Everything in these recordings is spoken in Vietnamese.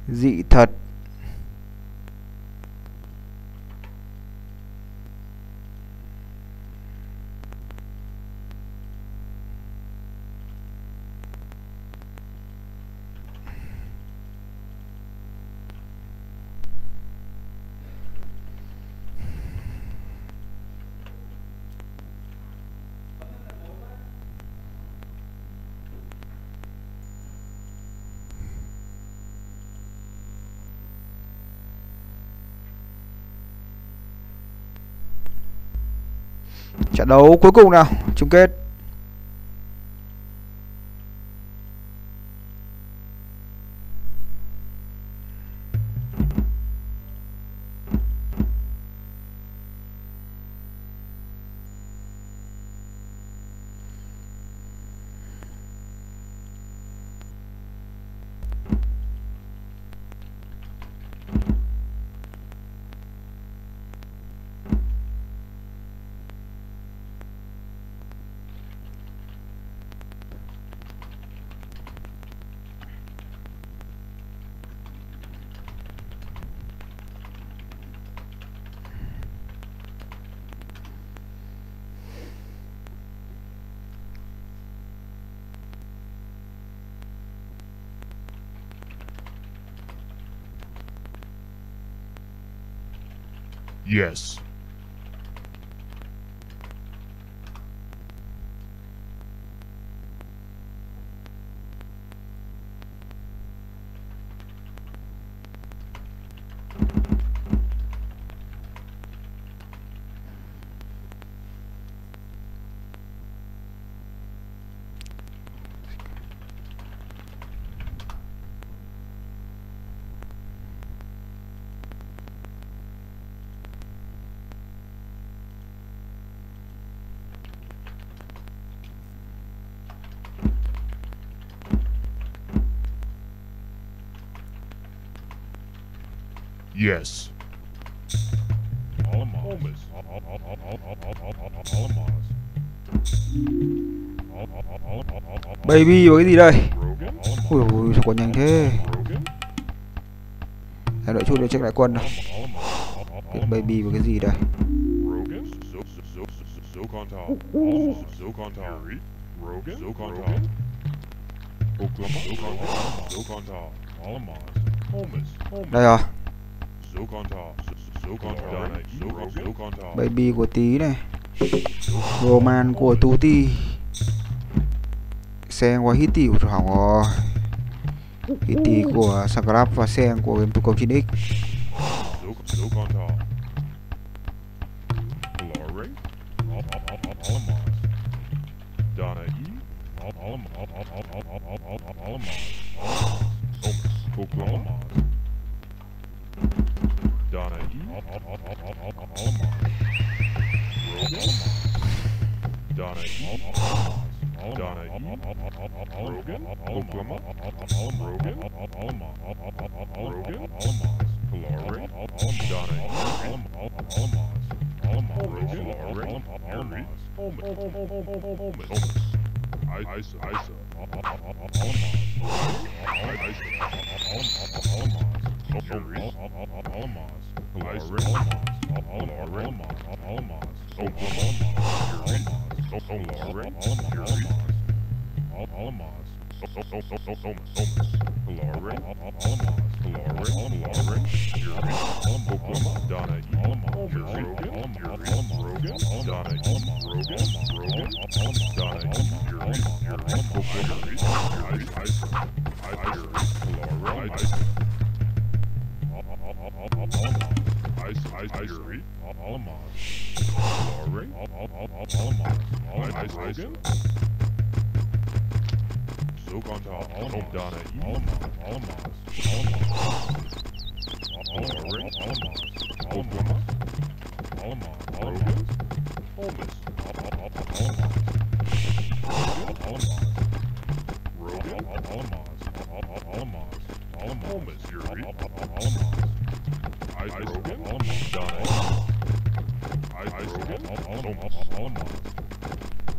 Dị thật. Trận đấu cuối cùng nào, chung kết. Yes. Yes. Baby với cái gì đây? Ui ui, sao còn nhanh thế? Để đợi chút để check lại quân nào. Baby với cái gì đây? Đây à? Baby của Tí này, Roman của Tuti, Sen của Hitty của hỏng rồi, Hitty của Scrap và Sen của game thủ công 9X.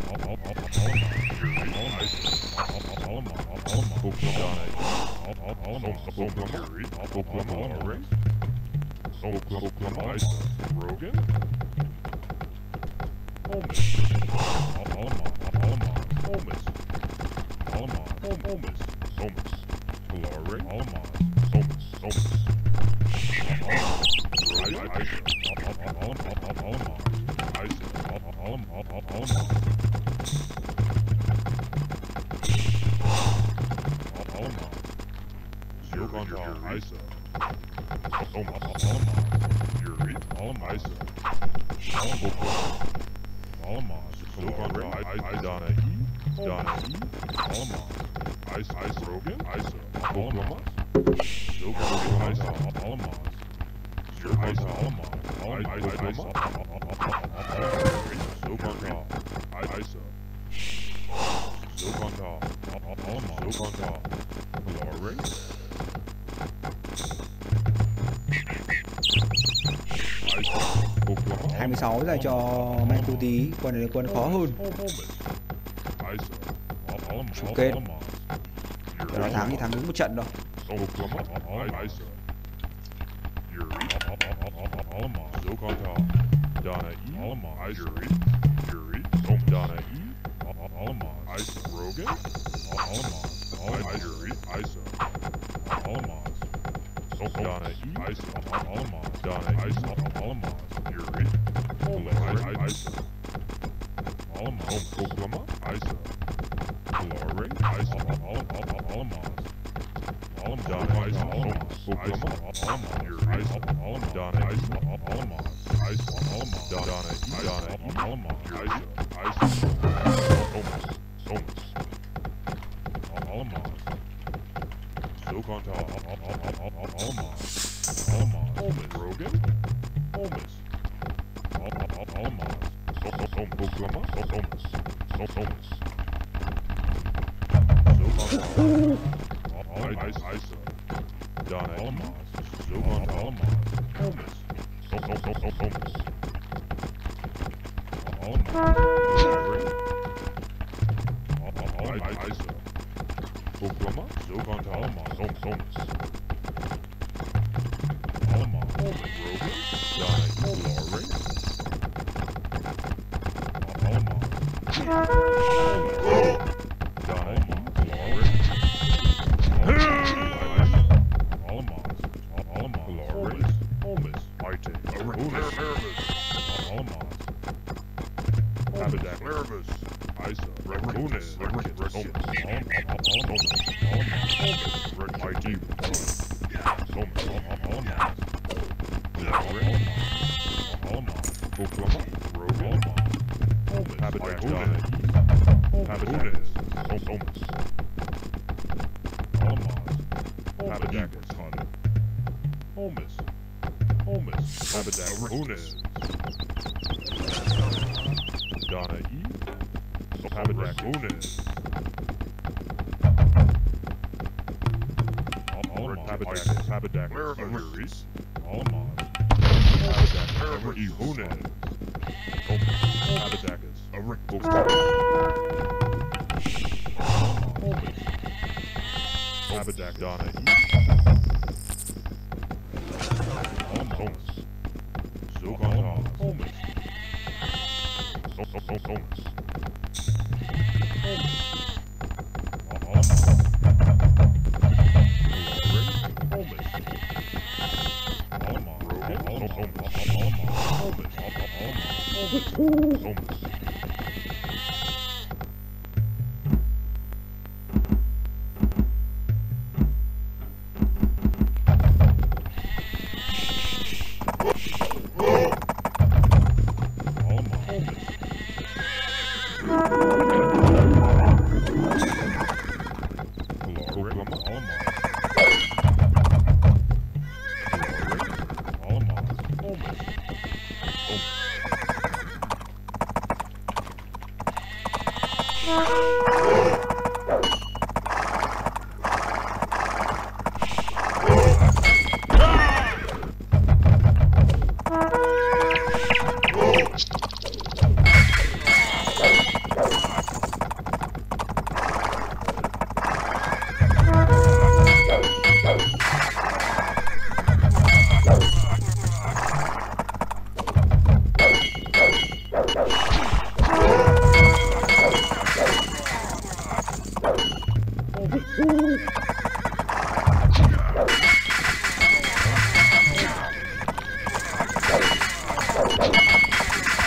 sáu dành cho Man Cu Tí. Quân này là quân khó hơn. Chung kết cho nó thắng thì thắng đúng một trận đâu.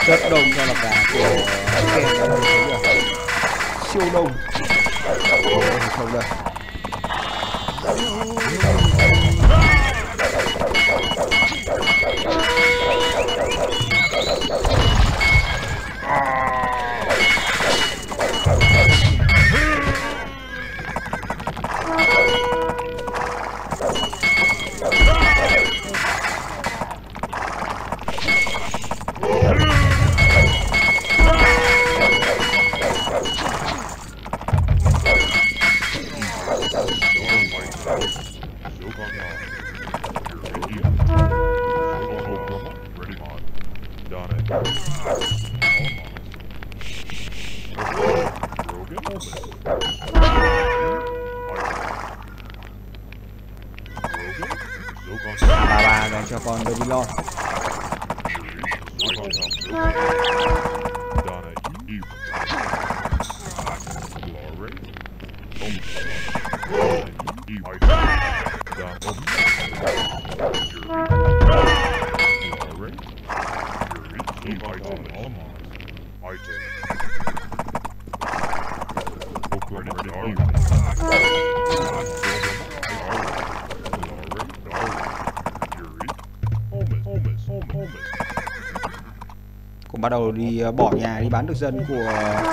rất đông cho là cả của Ken đã thấy chưa, siêu đông không đây. Bà dành cho con Babylon. Cũng bắt đầu đi bỏ nhà đi bán thực dân của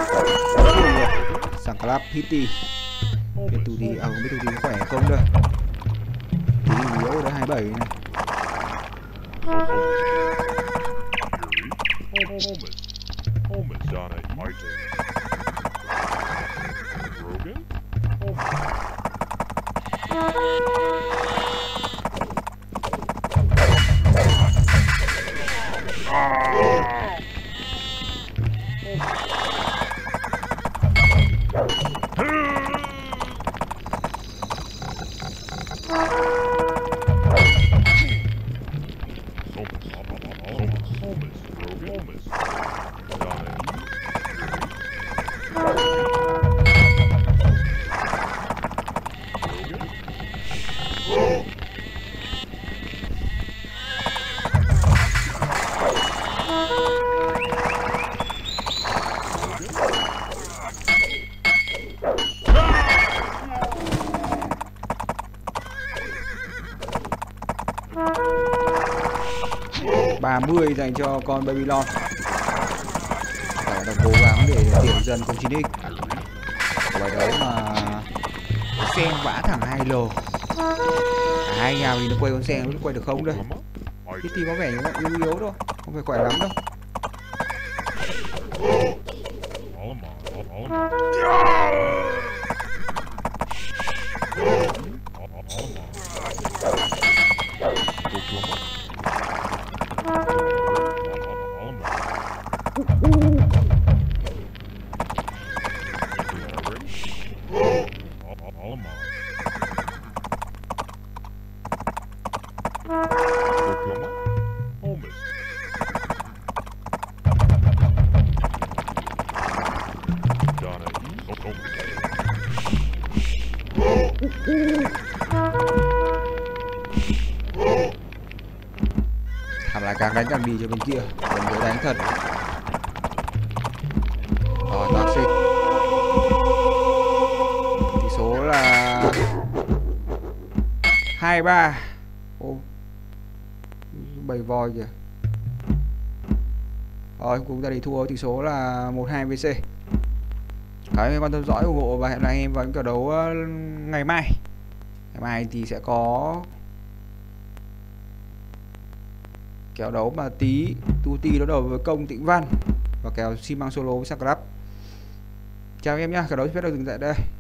Sàng Club Hitty. Biết tụi thì không biết tụi thì có khỏe không đây. Tí yếu đấy 27 này. $30 dành cho con Babylon. Phải là cố gắng để tiền dần con 9x. Bài đấu mà sen vã thẳng 2L. Hai nhau thì nó quay con sen nó quay được không đây. Hitty có vẻ như là yếu yếu thôi, không phải khỏe lắm đâu. Thằng lại càng đánh càng đi cho bên kia, bên dưới đánh thật. Rồi toxic. Tỷ số là 2-3. Ô, 7 voi kìa. Rồi cùng ta đi thua tỷ số là 1-2 VC. Cảm ơn các bạn theo dõi ủng hộ và hẹn gặp lại anh em vào những trận đấu ngày mai. Ngày mai thì sẽ có kèo đấu mà Tuti đấu đầu với Công Tĩnh Văn và kèo xi măng solo với Sàng Club. Chào em nhé, kèo đấu sẽ bắt đầu dừng tại đây.